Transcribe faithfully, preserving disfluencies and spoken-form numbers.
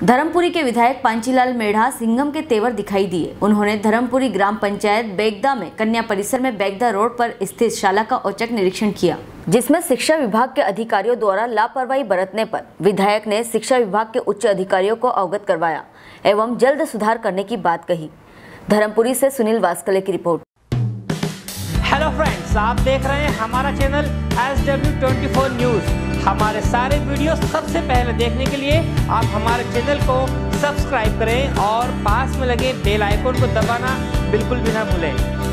धर्मपुरी के विधायक पांचीलाल मेढ़ा सिंघम के तेवर दिखाई दिए। उन्होंने धर्मपुरी ग्राम पंचायत बेगदा में कन्या परिसर में बेगदा रोड पर स्थित शाला का औचक निरीक्षण किया, जिसमें शिक्षा विभाग के अधिकारियों द्वारा लापरवाही बरतने पर विधायक ने शिक्षा विभाग के उच्च अधिकारियों को अवगत करवाया एवं जल्द सुधार करने की बात कही। धर्मपुरी से सुनील वास्कले की रिपोर्ट। हेलो फ्रेंड्स, आप देख रहे हैं हमारा channel S W twenty four news. हमारे सारे वीडियो सबसे पहले देखने के लिए आप हमारे चैनल को सब्सक्राइब करें और पास में लगे बेल आइकन को दबाना बिल्कुल भी ना भूलें।